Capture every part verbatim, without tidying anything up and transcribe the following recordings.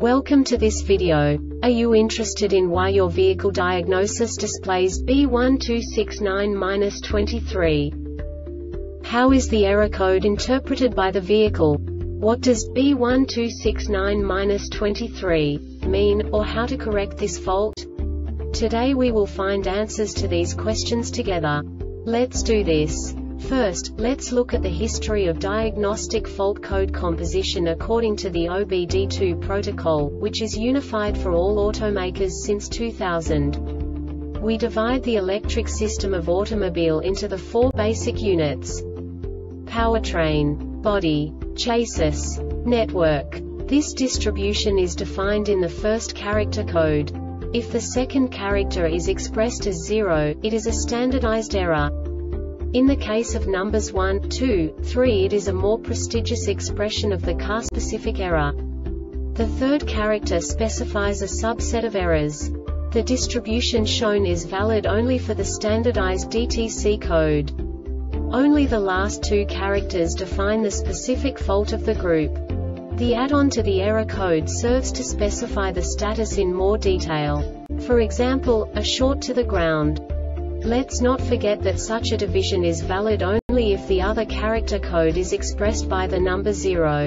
Welcome to this video. Are you interested in why your vehicle diagnosis displays B one two six nine dash twenty-three? How is the error code interpreted by the vehicle? What does B one two six nine dash twenty-three mean, or how to correct this fault? Today we will find answers to these questions together. Let's do this. First, let's look at the history of diagnostic fault code composition according to the O B D two protocol, which is unified for all automakers since two thousand. We divide the electric system of automobile into the four basic units: powertrain, body, chassis, network. This distribution is defined in the first character code. If the second character is expressed as zero, it is a standardized error. In the case of numbers one, two, three, it is a more prestigious expression of the car-specific error. The third character specifies a subset of errors. The distribution shown is valid only for the standardized D T C code. Only the last two characters define the specific fault of the group. The add-on to the error code serves to specify the status in more detail. For example, a short to the ground. Let's not forget that such a division is valid only if the other character code is expressed by the number zero.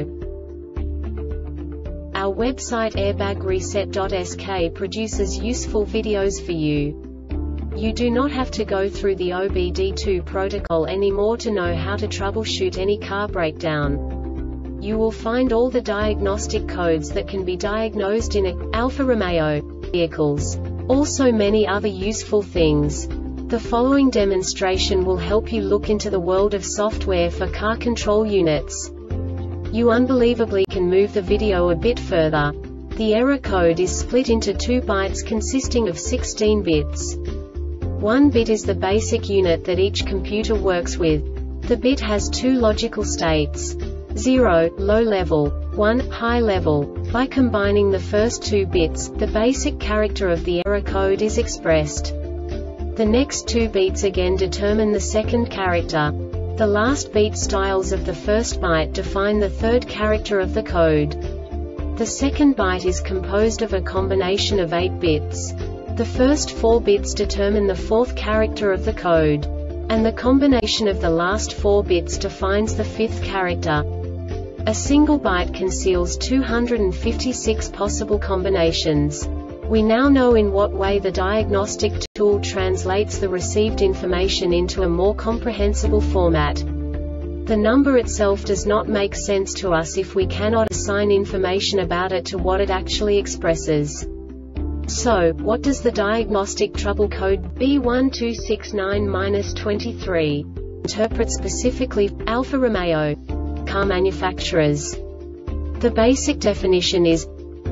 Our website airbag reset dot S K produces useful videos for you. You do not have to go through the O B D two protocol anymore to know how to troubleshoot any car breakdown. You will find all the diagnostic codes that can be diagnosed in Alfa Romeo vehicles. Also many other useful things. The following demonstration will help you look into the world of software for car control units. You unbelievably can move the video a bit further. The error code is split into two bytes consisting of sixteen bits. One bit is the basic unit that each computer works with. The bit has two logical states: zero, low level, one, high level. By combining the first two bits, the basic character of the error code is expressed. The next two beats again determine the second character. The last beat styles of the first byte define the third character of the code. The second byte is composed of a combination of eight bits. The first four bits determine the fourth character of the code. And the combination of the last four bits defines the fifth character. A single byte conceals two hundred fifty-six possible combinations. We now know in what way the diagnostic tool translates the received information into a more comprehensible format. The number itself does not make sense to us if we cannot assign information about it to what it actually expresses. So, what does the diagnostic trouble code B one two six nine dash twenty-three interpret specifically for Alfa Romeo car manufacturers? The basic definition is: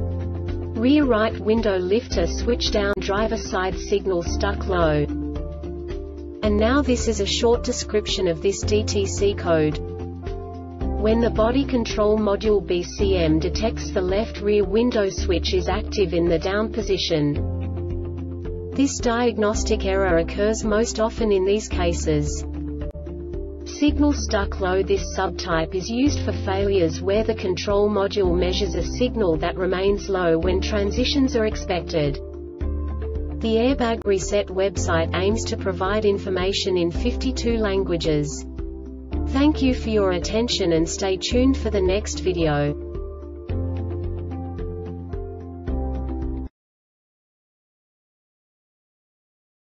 rear right window lifter switch down, driver side signal stuck low. And now this is a short description of this D T C code. When the body control module B C M detects the left rear window switch is active in the down position. This diagnostic error occurs most often in these cases: signal stuck low. This subtype is used for failures where the control module measures a signal that remains low when transitions are expected. The Airbag Reset website aims to provide information in fifty-two languages. Thank you for your attention and stay tuned for the next video.